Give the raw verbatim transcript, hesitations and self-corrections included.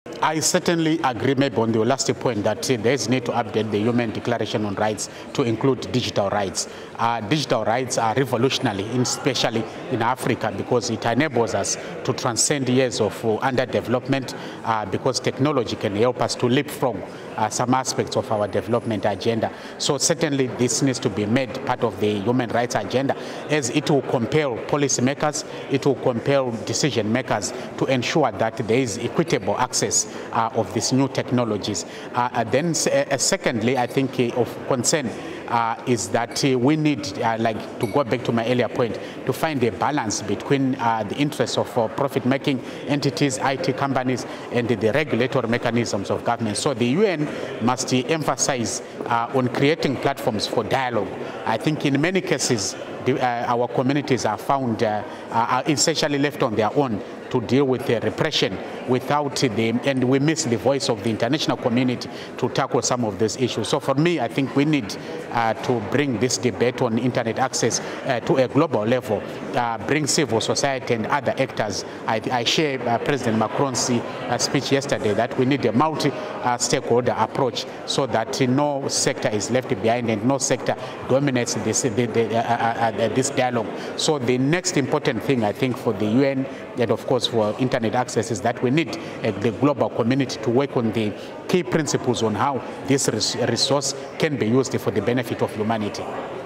I certainly agree maybe on the last point that uh, there is need to update the Human Declaration on Rights to include digital rights. Uh, digital rights are revolutionary, especially in Africa, because it enables us to transcend years of uh, underdevelopment, uh, because technology can help us to leapfrog uh, some aspects of our development agenda. So certainly this needs to be made part of the human rights agenda, as it will compel policymakers, it will compel decision makers to ensure that there is equitable access Uh, of these new technologies. Uh, then uh, secondly, I think uh, of concern uh, is that uh, we need, uh, like to go back to my earlier point, to find a balance between uh, the interests of uh, profit-making entities, I T companies, and the, the regulatory mechanisms of government. So the U N must uh, emphasize uh, on creating platforms for dialogue. I think in many cases, the, uh, our communities are found uh, are essentially left on their own to deal with the repression without the, and we miss the voice of the international community to tackle some of these issues. So for me, I think we need uh, to bring this debate on internet access uh, to a global level, uh, bring civil society and other actors. I, I share uh, President Macron's uh, speech yesterday that we need a multi-stakeholder uh, approach so that uh, no sector is left behind and no sector dominates this, the, the, uh, uh, uh, this dialogue. So the next important thing, I think, for the U N and of course for internet access is that we need uh, the global community to work on the key principles on how this res resource can be used for the benefit of humanity.